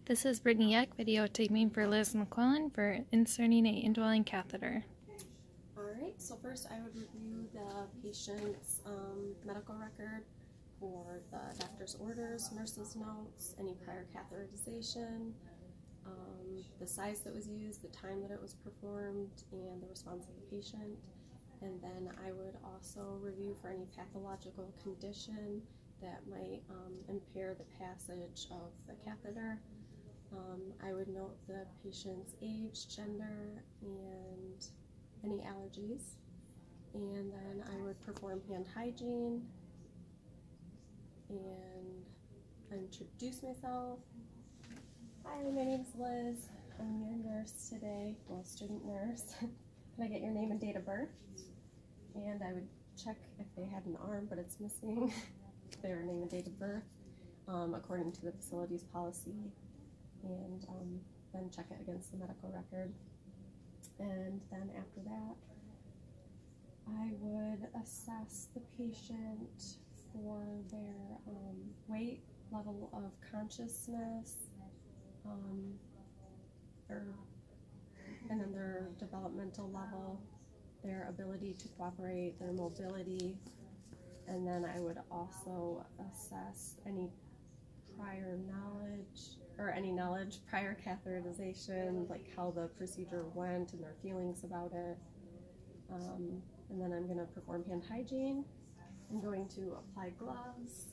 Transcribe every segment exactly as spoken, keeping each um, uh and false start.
This is Brittany Eck videotaping for Liz McQuillan for inserting an indwelling catheter. Alright, so first I would review the patient's um, medical record for the doctor's orders, nurse's notes, any prior catheterization, um, the size that was used, the time that it was performed, and the response of the patient. And then I would also review for any pathological condition that might um, impair the passage of the catheter. Um, I would note the patient's age, gender, and any allergies. And then I would perform hand hygiene and introduce myself. Hi, my name's Liz. I'm your nurse today, well, student nurse. Can I get your name and date of birth? And I would check if they had an arm, but it's missing, their name and date of birth, um, according to the facility's policy, and um, then check it against the medical record. And then after that, I would assess the patient for their um, weight, level of consciousness, um, or, and then their developmental level, their ability to cooperate, their mobility, and then I would also assess any prior knowledge, or any knowledge prior catheterization, like how the procedure went and their feelings about it. Um, and then I'm going to perform hand hygiene. I'm going to apply gloves.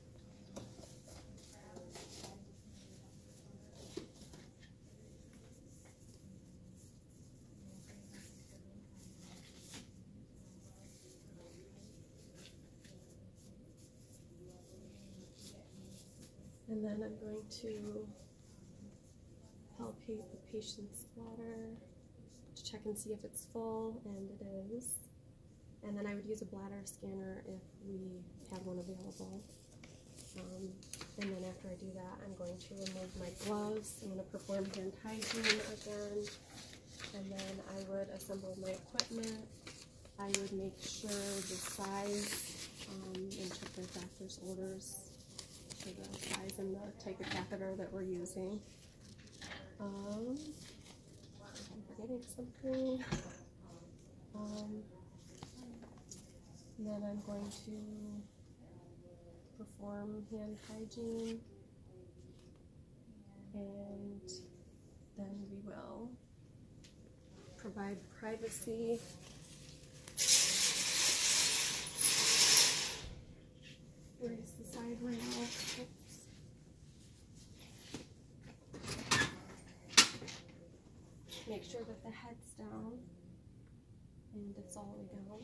And then I'm going to palpate the patient's bladder to check and see if it's full, and it is. And then I would use a bladder scanner if we have one available. Um, and then after I do that, I'm going to remove my gloves. I'm going to perform hand hygiene again. And then I would assemble my equipment. I would make sure the size um, and check the doctor's orders for the size and the type of catheter that we're using. Um, I'm forgetting something. Um, and then I'm going to perform hand hygiene, and then we will provide privacy. Raise the side rail. Oops. Make sure that the head's down and it's all the way down.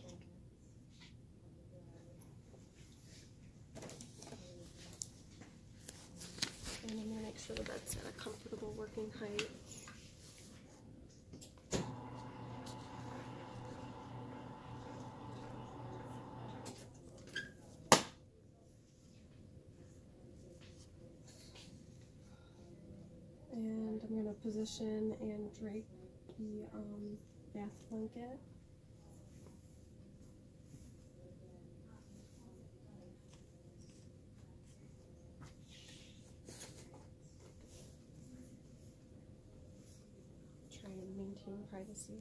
And I'm going to make sure that that's at a comfortable working height. And I'm going to position and drape the um, bath blanket. Try and maintain privacy.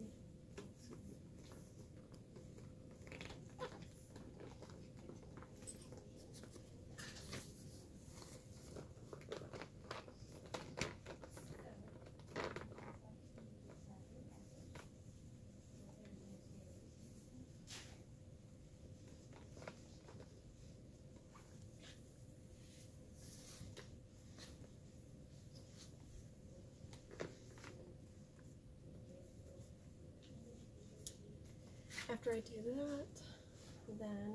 After I do that, then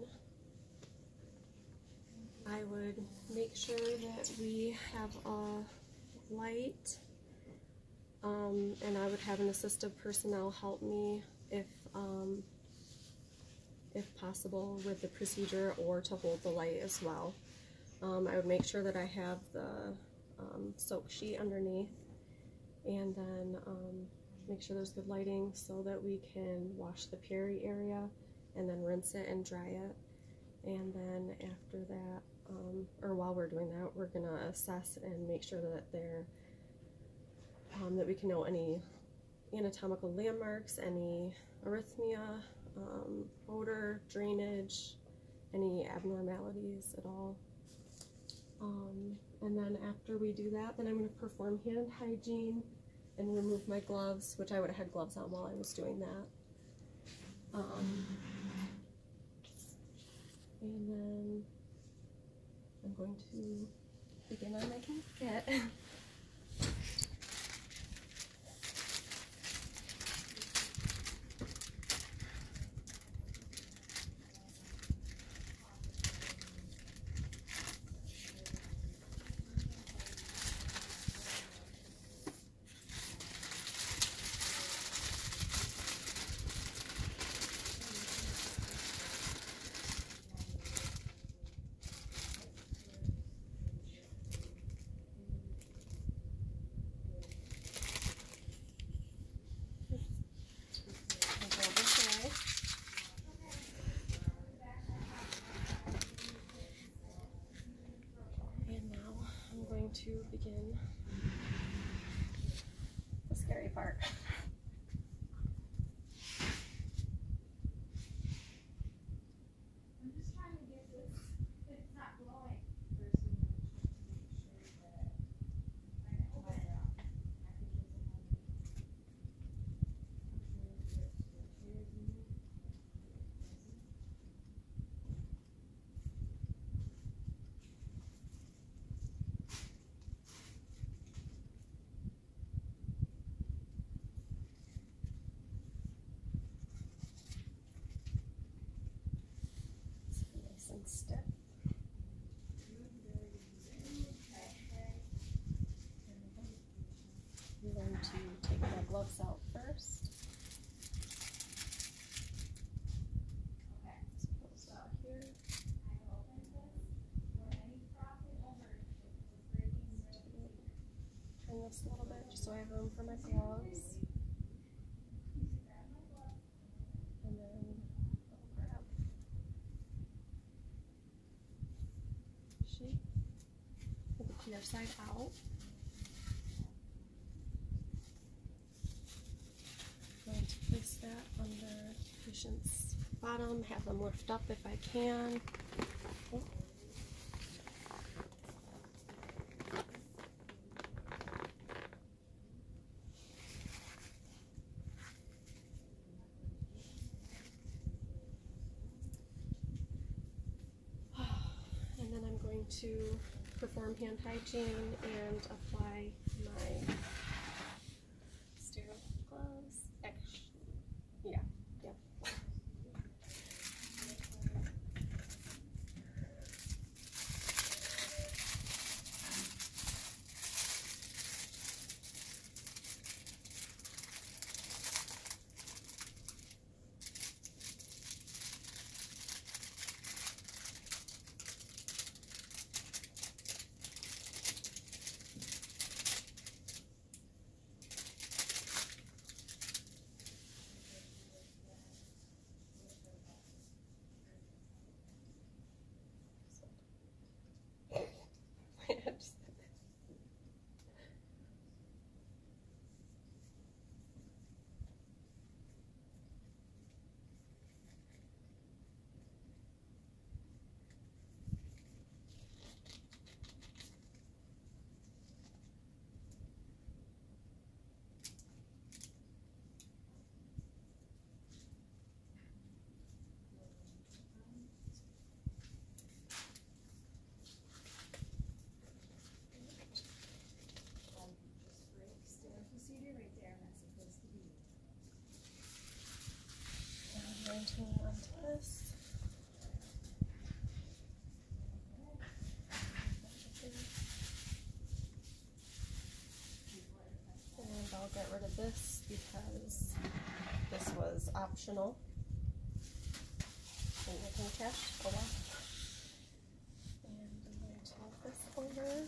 I would make sure that we have a light, um, and I would have an assistive personnel help me if, um, if possible with the procedure, or to hold the light as well. Um, I would make sure that I have the um, soak sheet underneath, and then um, make sure there's good lighting so that we can wash the peri area and then rinse it and dry it. And then after that, um, or while we're doing that, we're going to assess and make sure that they're um, that we can know any anatomical landmarks, any arrhythmia, um, odor, drainage, any abnormalities at all. Um, and then after we do that, then I'm going to perform hand hygiene and remove my gloves, which I would have had gloves on while I was doing that. Um, and then I'm going to begin on my casket. To begin the scary part. I'm just trying to get this, it's not blowing. Nice and stiff. I'm going to take my gloves out first. Let's put out here. Turn this a little bit just so I have room for my gloves. And then I'll grab sheet with the clear side out. I'm going to place that under the patient's bottom, have them lift up if I can. Oh. And then I'm going to perform hand hygiene and apply my sterile gloves. Actually, yeah, yep. Turn on to this. And I'll get rid of this because this was optional. And I can catch a lot. And I'm going to move this over.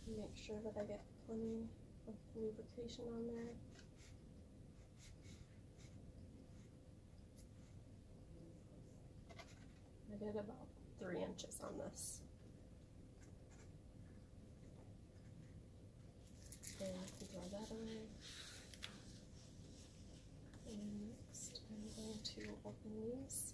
Make sure that I get plenty of lubrication on there. I did about three inches on this. And draw that away. And next I'm going to open these.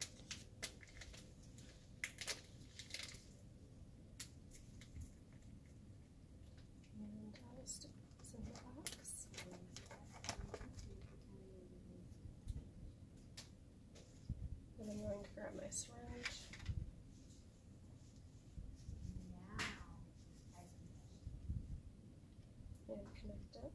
And I'll stick this in the box. And I'm going to grab my syringe. And connect it.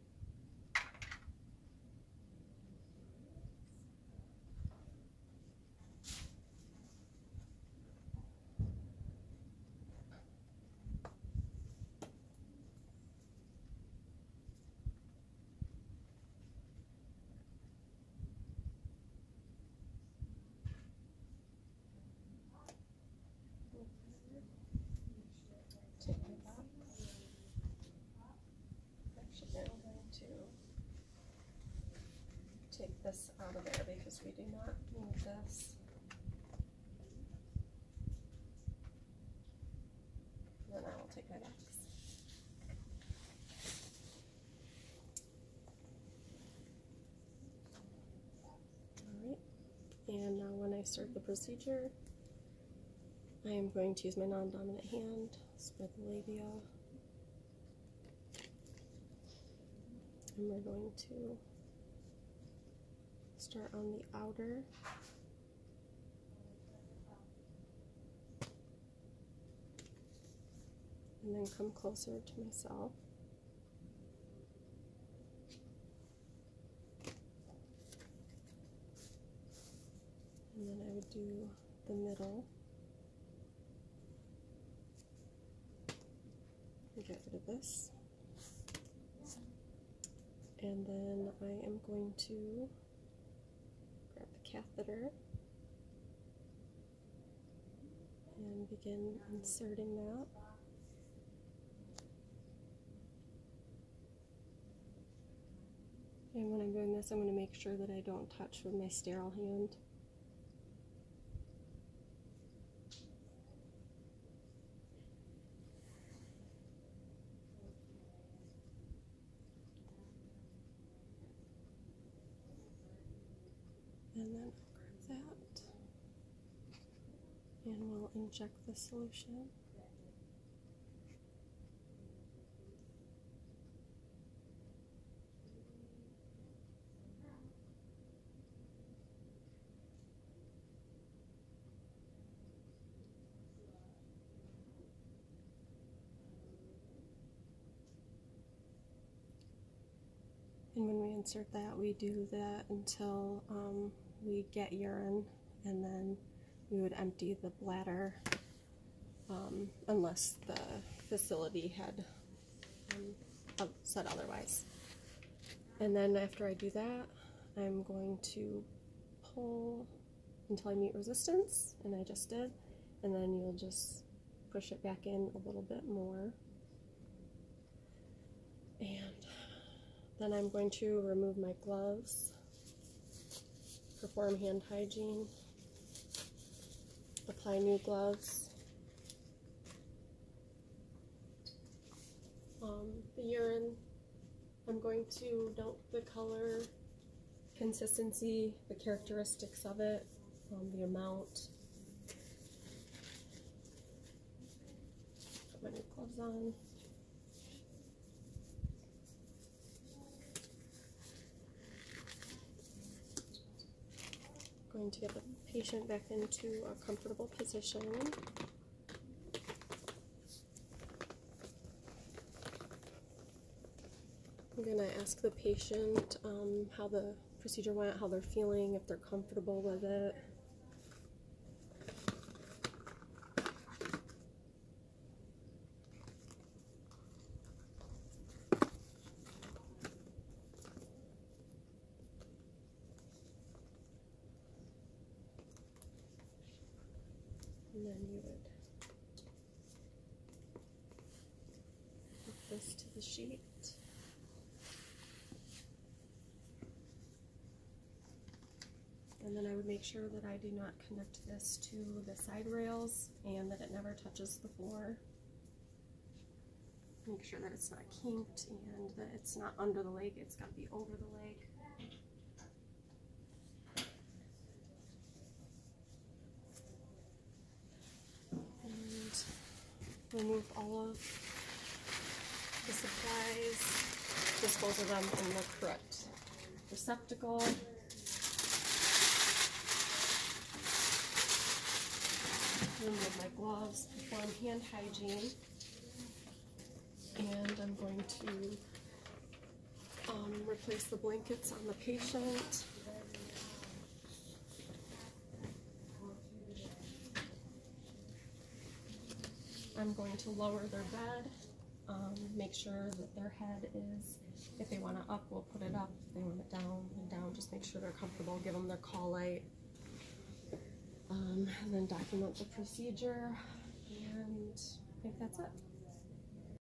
Take my box. Actually, I'm going to take this out of there because we do not need this. Then I will take my box. Alright, and now when I start the procedure, I am going to use my non-dominant hand, spread the labia, and we're going to start on the outer. And then come closer to myself. And then I would do the middle. Get rid of this. And then I am going to grab the catheter and begin inserting that. And when I'm doing this, I'm going to make sure that I don't touch with my sterile hand. And then I'll grab that, and we'll inject the solution. And when we insert that, we do that until um, we get urine, and then we would empty the bladder um, unless the facility had um, said otherwise. And then after I do that, I'm going to pull until I meet resistance, and I just did, and then you'll just push it back in a little bit more. And then I'm going to remove my gloves, perform hand hygiene, apply new gloves. Um, the urine, I'm going to note the color, consistency, the characteristics of it, um, the amount. Put my new gloves on. Going to get the patient back into a comfortable position. I'm going to ask the patient um, how the procedure went, how they're feeling, if they're comfortable with it. And then you would the sheet. And then I would make sure that I do not connect this to the side rails and that it never touches the floor. Make sure that it's not kinked and that it's not under the leg, it's got to be over the leg. And remove all of the supplies, dispose of them in the correct receptacle. Remove my gloves, perform hand hygiene, and I'm going to um, replace the blankets on the patient. I'm going to lower their bed, um, make sure that their head is, if they want it up, we'll put it up. If they want it down, and down, just make sure they're comfortable, give them their call light. Um, and then document the procedure, and I think that's it.